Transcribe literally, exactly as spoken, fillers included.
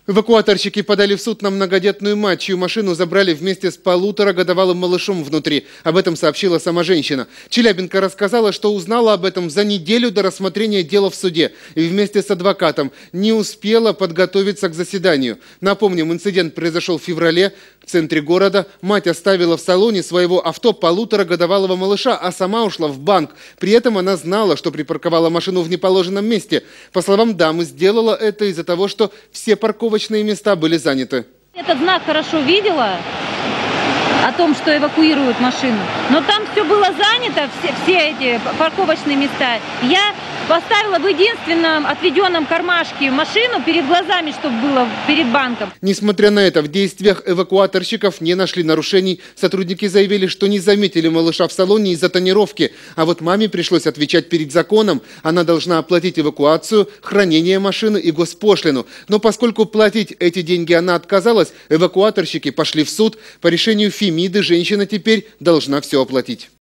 Эвакуаторщики подали в суд на многодетную мать, чью машину забрали вместе с полуторагодовалым малышом внутри. Об этом сообщила сама женщина. Челябинка рассказала, что узнала об этом за неделю до рассмотрения дела в суде и вместе с адвокатом не успела подготовиться к заседанию. Напомним, инцидент произошел в феврале в центре города. Мать оставила в салоне своего авто полуторагодовалого малыша, а сама ушла в банк. При этом она знала, что припарковала машину в неположенном месте. По словам дамы, сделала это из-за того, что все парковочные места были заняты. Этот знак хорошо видела о том, что эвакуируют машину, но там все было занято, все, все эти парковочные места. Я поставила в единственном отведенном кармашке машину перед глазами, чтобы было перед банком. Несмотря на это, в действиях эвакуаторщиков не нашли нарушений. Сотрудники заявили, что не заметили малыша в салоне из-за тонировки. А вот маме пришлось отвечать перед законом. Она должна оплатить эвакуацию, хранение машины и госпошлину. Но поскольку платить эти деньги она отказалась, эвакуаторщики пошли в суд. По решению Фемиды женщина теперь должна все оплатить.